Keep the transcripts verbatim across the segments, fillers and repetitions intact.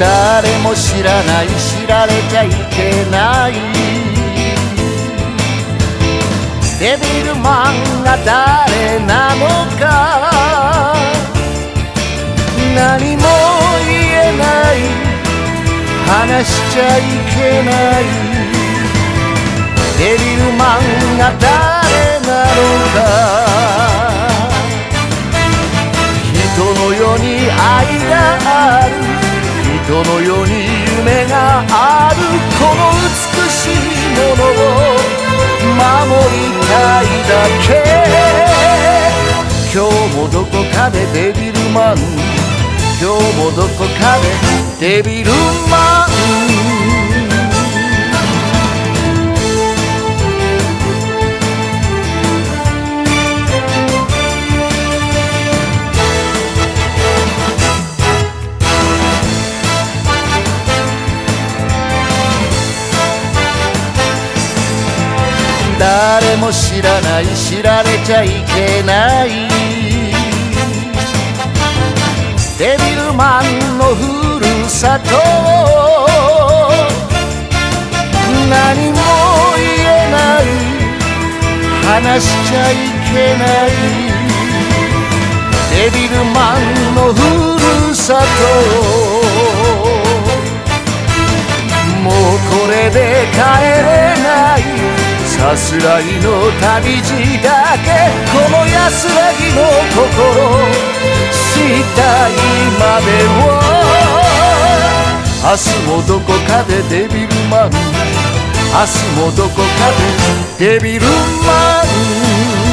誰も知らない知られちゃいけないデビルマンが誰なのか何も言えない話しちゃいけないデビルマンが誰なのか人の世に愛がある人の世に夢があるこの美しいものを守りたいだけ今日もどこかでデビルマン今日もどこかでデビルマン誰も知らない知られちゃいけないデビルマンのふるさと何も言えない話しちゃいけないデビルマンのふるさともうこれで帰れないさすらいの旅路だけこの安らぎの心したいまでを明日もどこかでデビルマン明日もどこかでデビルマン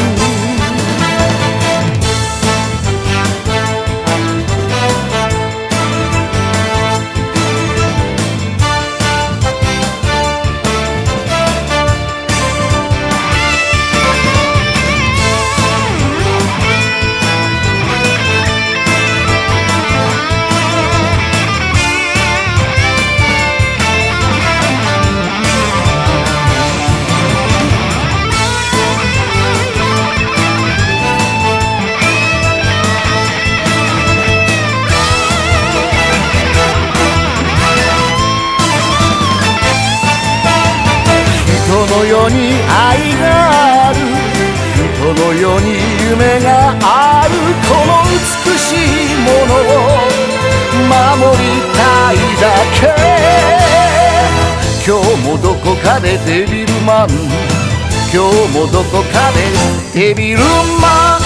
人の世に愛がある人の世に夢があるこの美しいものを守りたいだけ今日もどこかでデビルマン今日もどこかでデビルマン